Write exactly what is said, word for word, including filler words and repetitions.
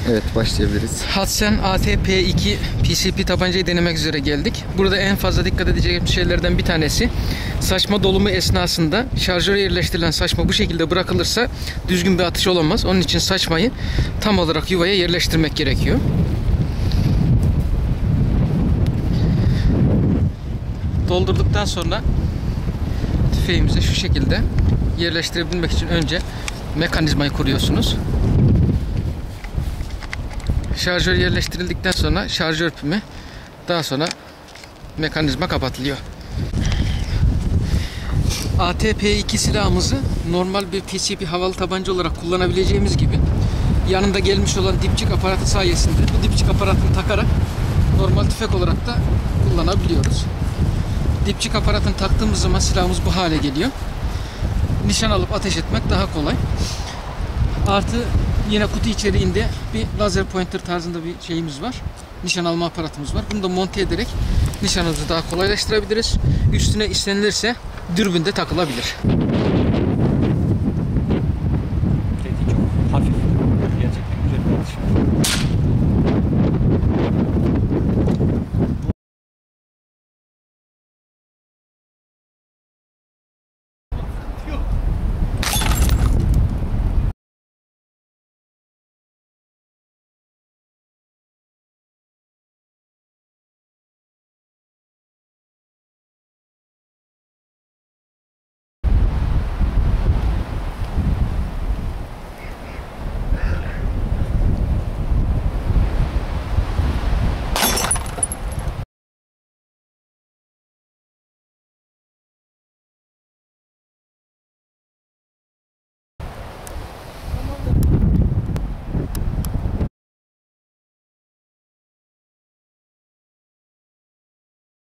Evet, başlayabiliriz. Hudson A T P iki P C P tabancayı denemek üzere geldik. Burada en fazla dikkat edeceğim şeylerden bir tanesi, saçma dolumu esnasında şarjöre yerleştirilen saçma bu şekilde bırakılırsa düzgün bir atış olamaz. Onun için saçmayı tam olarak yuvaya yerleştirmek gerekiyor. Doldurduktan sonra tüfeğimizi şu şekilde yerleştirebilmek için önce mekanizmayı kuruyorsunuz. Şarjör yerleştirildikten sonra şarjör pimi, daha sonra mekanizma kapatılıyor. A T P iki silahımızı normal bir P C P havalı tabanca olarak kullanabileceğimiz gibi yanında gelmiş olan dipçik aparatı sayesinde bu dipçik aparatını takarak normal tüfek olarak da kullanabiliyoruz. Dipçik aparatını taktığımız zaman silahımız bu hale geliyor. Nişan alıp ateş etmek daha kolay. Artı yine kutu içeriğinde bir lazer pointer tarzında bir şeyimiz var. Nişan alma aparatımız var. Bunu da monte ederek nişanımızı daha kolaylaştırabiliriz. Üstüne istenilirse dürbün de takılabilir.